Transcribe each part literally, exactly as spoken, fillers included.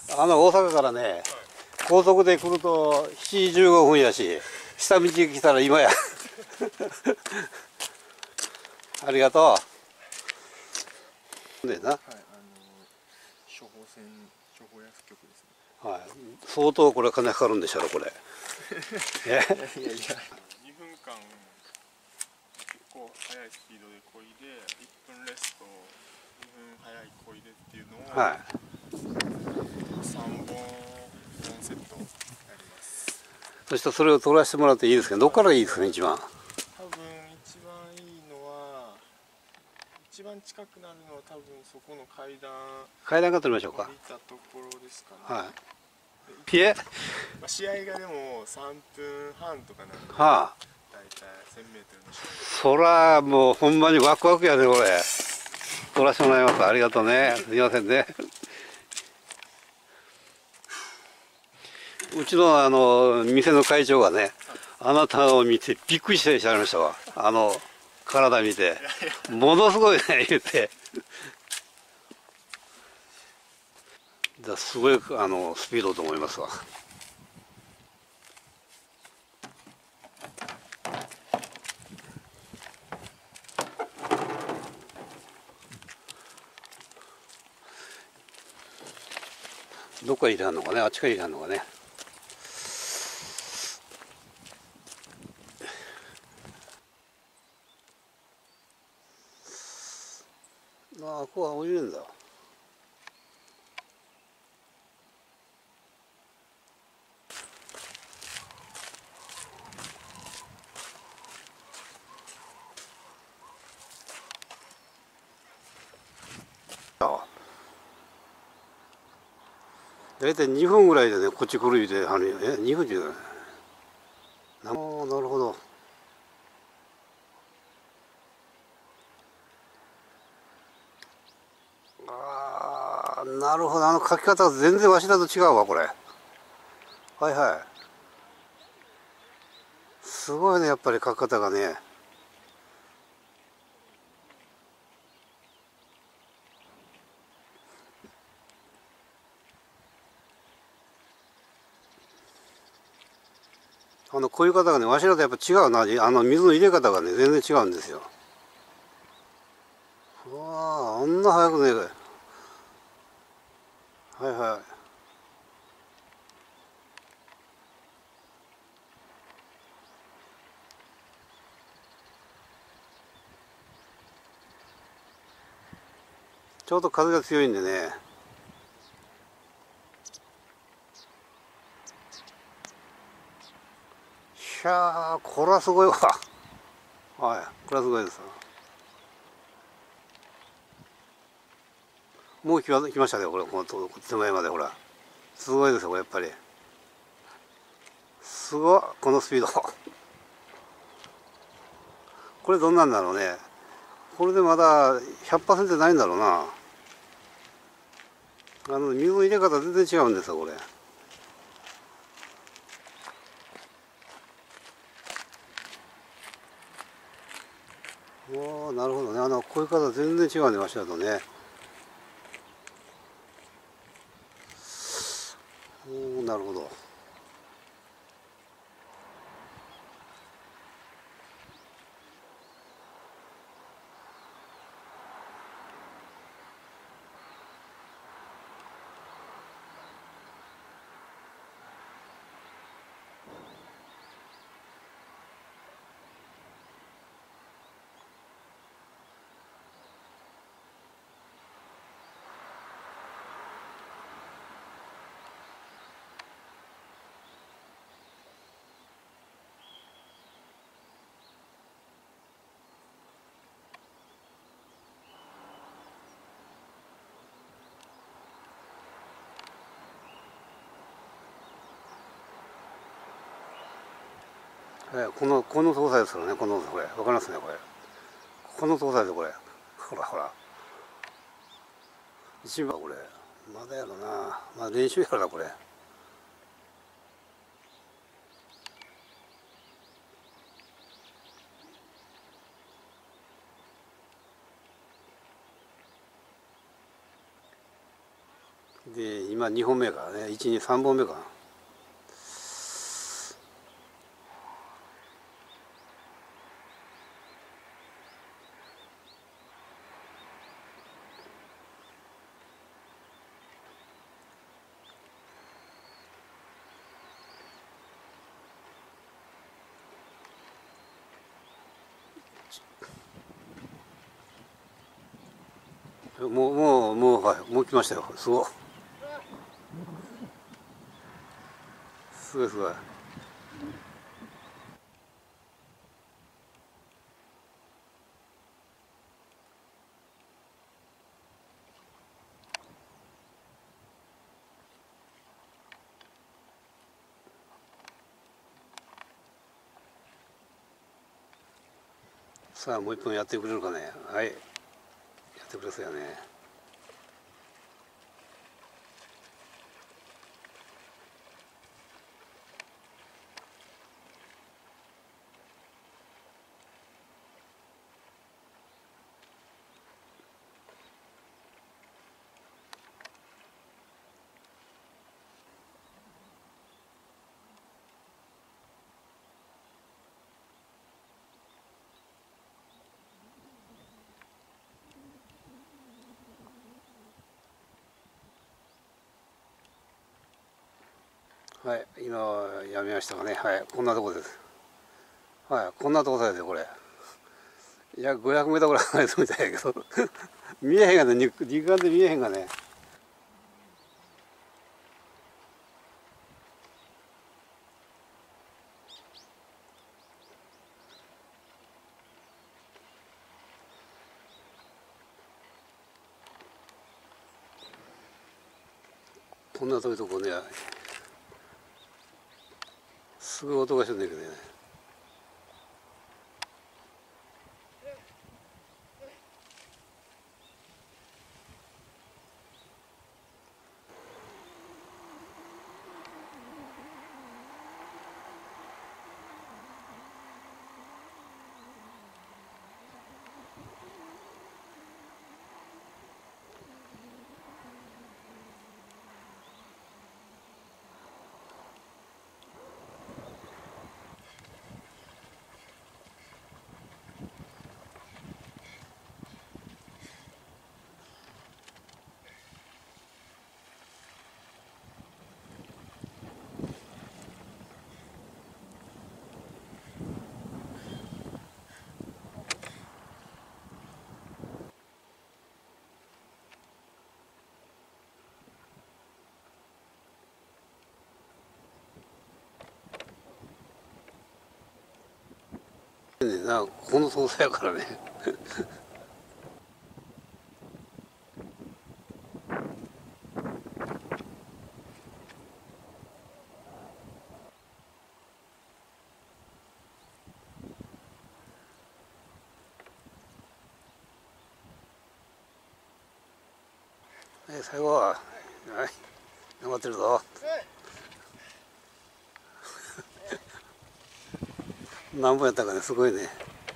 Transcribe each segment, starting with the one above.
あの大阪からね、はい、高速で来るとしちじじゅうごふんやし、下道来たら今やありがとう。でな、はい、あの処方箋、処方薬局ですね。はい、相当これ金かかるんでしょうこれ。 いやいやいや、にふんかん結構速いスピードで漕いで、いっぷんレスト、にふん早い漕いでっていうのを、はい、さんぼんよんセットやります。 そしてそれを取らせてもらっていいですけど、どっからいいですかね一番。 多分一番いいのは、一番近くなるのは多分そこの階段、 階段から取りましょうか。 降りたところですかね。 はい。ピエ、 まあ、試合がでもさんぷんはんとかなんで、 はあ、 だいたいせんメートルの試合。 そらもうほんまにワクワクやねこれ。取らせてもらいます。ありがとうね。すみませんね。うちのあの店の会長がね、あなたを見てびっくりしてしまいましたわ。あの体見てものすごいね言って。だすごいあのスピードと思いますわ。どこへ入れはんのかね、あっちから入れはんのかね。ああ、ここは降りるんだ。大体にふんぐらいでね、こっち来る言うて、あのえにふんじゅう。なるほど。ああ、なるほど。あの書き方が全然わしらと違うわ、これ。はいはい。すごいね、やっぱり書き方がね。あのこういう方がね、わしらとやっぱ違うな。あの水の入れ方がね、全然違うんですよ。うわあ、あんな早くね。はいはい。ちょうど風が強いんでね。ひゃー、これはすごいわ。はい、これはすごいです。もう来ま、来ましたね、これ、この手前まで、ほら。すごいですよ、これやっぱり。すごい、このスピード。これどんなんだろうね。これでまだひゃくパーセントないんだろうな。あの水の入れ方全然違うんですよ、これ。おー、なるほどね。あのこういう方全然違うね、わしだとね。おー、なるほど。えこのこの操作ですよね、このこれわかりますね、これ。この操作でこれ、ほらほら。一番これまだやろな、まあ練習やろなこれ。 で今にほんめからね、いちにさんぼんめかな。もうもうもうはいもう来ましたよ。すごいすごいすごい。さあもう一本やってくれるかね。はい、やってくださいよね。はい、今やめましたかね。はい、こんなとこです。はい、こんなとこですよ、これ。いや、ごひゃくメートルぐらい離れてるみたいやけど見えへんがね、肉眼で見えへんがね。こんな遠いとこね、すぐ音がしてんだけどね。ねな、この操作やからねはい、最後は、はい、頑張ってるぞ何本やったかね、すごいね。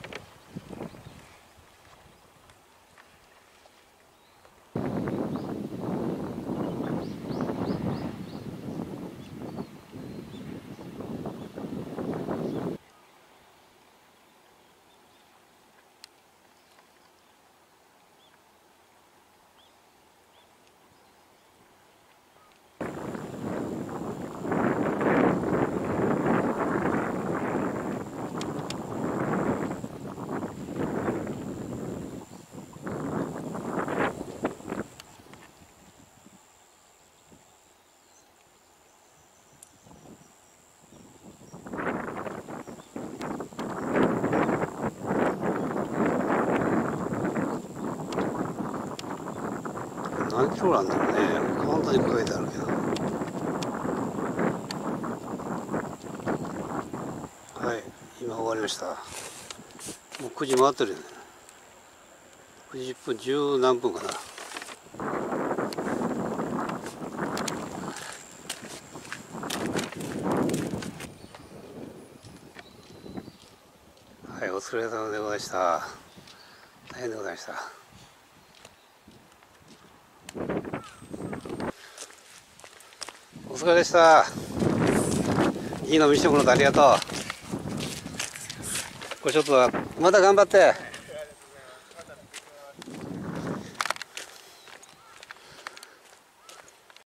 何キロなんだろうね。本当に書いてあるけど。はい、今終わりました。もうくじ回ってるよね。くじじゅっぷん、じゅう何分かな。はい、お疲れ様でございました。大変でございました。 お疲れでした。いいの見せてもらってありがとう。これちょっとまた頑張って。